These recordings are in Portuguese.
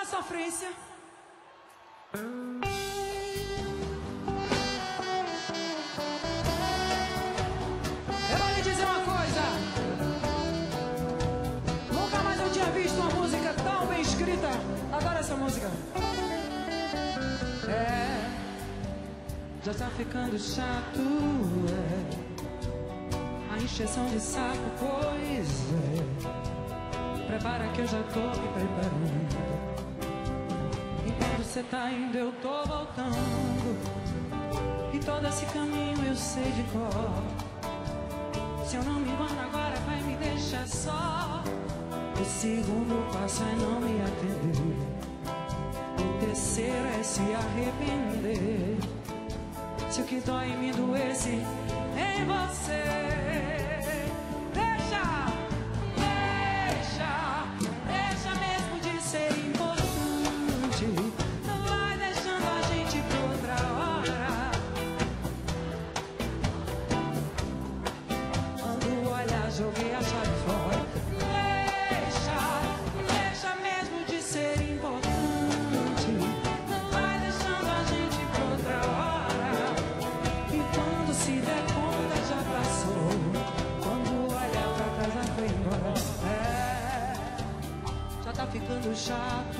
a sofrência. Eu vou lhe dizer uma coisa. Nunca mais eu tinha visto uma música tão bem escrita. Adoro essa música. Já tá ficando chato, a encheção de saco, pois prepara que eu já tô me preparando. Enquanto você tá indo eu tô voltando, e todo esse caminho eu sei de cor. Se eu não me engano agora vai me deixar só. O segundo passo é não me atender, o terceiro é se arrepender. Se o que dói me doesse em você, deixa mesmo de ser importante. Não vai deixando a gente pra outra hora. Quando olhar, joguei a chave fora. Deixa mesmo de ser importante. Não vai deixando a gente pra outra hora. E quando se der conta já passou. Quando olhar pra trás já foi embora. Já tá ficando chato,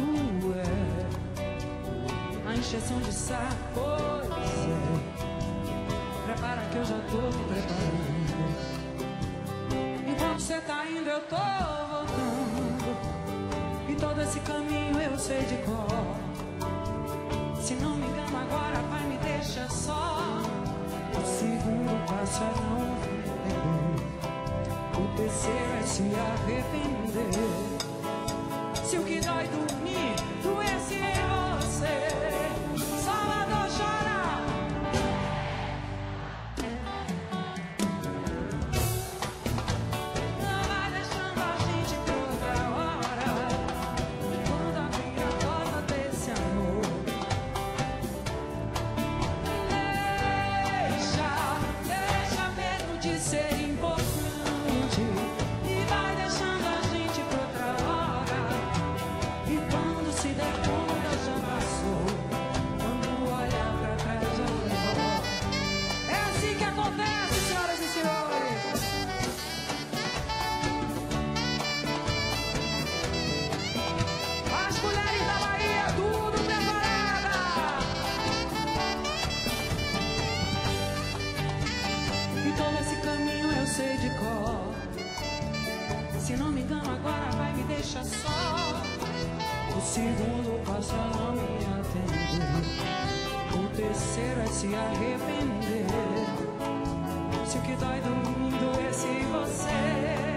a encheção de saco, pois prepara que eu já tô me preparando. Enquanto você tá indo eu tô voltando, e todo esse caminho eu sei de cor. Se não me engano agora vai me deixar só. O segundo passo é não entender, o terceiro é se arrepender. Se o que dói dormir, doesse em você, Salvador chora. Não vai deixando a gente pra outra hora. Quando abrir a porta desse amor, deixa mesmo de ser importante. E vai deixando a gente pra outra hora. E quando se der conta já passou. Quando olhar pra trás já foi embora. É assim que acontece, senhoras e senhores. As mulheres da Bahia, tudo preparada. E todo esse caminho eu sei de cor. Se não me engano agora vai me deixar só. O segundo passo é não me atender, o terceiro é se arrepender. Se o que dói dormindo é se você